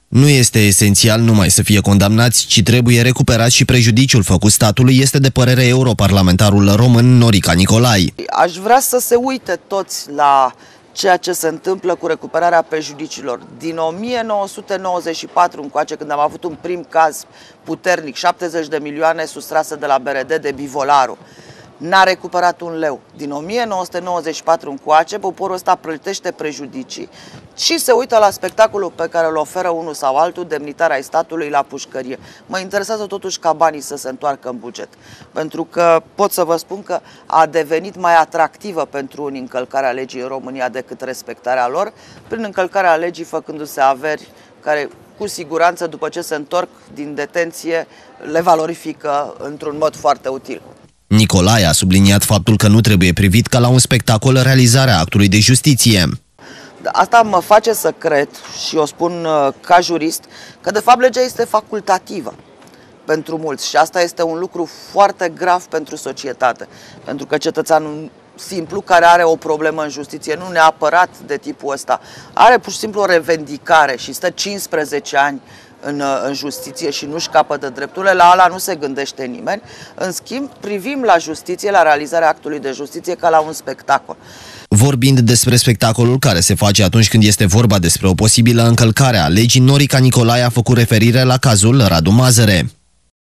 Nu este esențial numai să fie condamnați, ci trebuie recuperat și prejudiciul făcut statului, este de părere europarlamentarul român Norica Nicolai. Aș vrea să se uite toți la ceea ce se întâmplă cu recuperarea prejudiciilor. Din 1994 încoace, când am avut un prim caz puternic, 70 de milioane sustrase de la BRD de Bivolaru, n-a recuperat un leu. Din 1994 încoace, poporul ăsta plătește prejudicii și se uită la spectacolul pe care îl oferă unul sau altul, demnitar ai statului la pușcărie. Mă interesează totuși ca banii să se întoarcă în buget. Pentru că pot să vă spun că a devenit mai atractivă pentru unii încălcarea legii în România decât respectarea lor, prin încălcarea legii făcându-se averi care cu siguranță după ce se întorc din detenție le valorifică într-un mod foarte util. Nicolae a subliniat faptul că nu trebuie privit ca la un spectacol realizarea actului de justiție. Asta mă face să cred, și o spun ca jurist, că de fapt legea este facultativă pentru mulți și asta este un lucru foarte grav pentru societate. Pentru că cetățeanul simplu care are o problemă în justiție, nu neapărat de tipul ăsta, are pur și simplu o revendicare și stă 15 ani în justiție și nu-și capătă drepturile, la ala nu se gândește nimeni. În schimb, privim la justiție, la realizarea actului de justiție ca la un spectacol. Vorbind despre spectacolul care se face atunci când este vorba despre o posibilă încălcare a legii, Norica Nicolae a făcut referire la cazul Radu Mazăre.